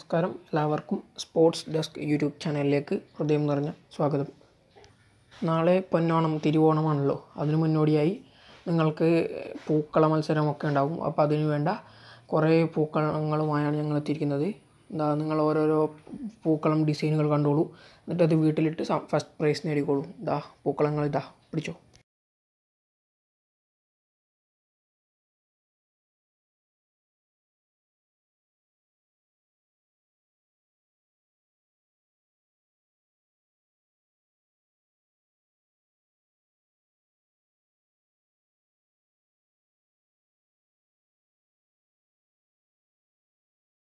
നമസ്കാരം എല്ലാവർക്കും sports desk YouTube ചാനലിലേക്ക് ഹൃദയം നിറഞ്ഞ സ്വാഗതം. നാളെ പൊന്നോണം തിരുവോണമാണല്ലോ. അതിനു മുന്നോടിയായി നിങ്ങൾക്ക് പൂക്കള മത്സരമൊക്കെ ഉണ്ടാകും. അപ്പോൾ അതിന് വേണ്ട കുറേ പൂക്കളങ്ങളുമായാണ് ഞങ്ങൾ എത്തിയിരിക്കുന്നത്. നിങ്ങൾ ഓരോരോ പൂക്കളം ഡിസൈനുകൾ കണ്ടോളൂ, എന്നിട്ട് അത് വീട്ടിലിട്ട് ഫസ്റ്റ് പ്രൈസ് നേടിക്കോളൂ. പൂക്കളങ്ങൾ പിടിച്ചോ.